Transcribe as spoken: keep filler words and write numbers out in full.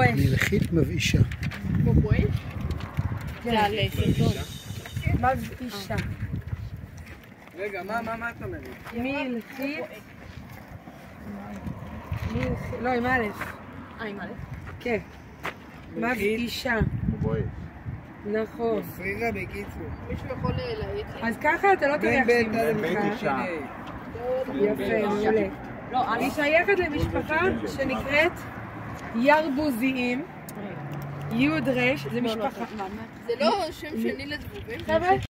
בואש. מלחית מבאישה. כמו בואש? זה על סרטון. מבאישה. רגע, מה, מה, מה את אומרת? מלחית. לא, עם א'. אה, עם א'? כן. מבאישה. נכון. פרירה בקיצור. מישהו יכול להעיד לי? אז ככה אתה לא תראה איך מבאישה. יפה, מעולה. היא שייכת למשפחה שנקראת ירבוזיים. יוד רש, זה משפחה. זה לא שם שני לזבובים? חבר'ה?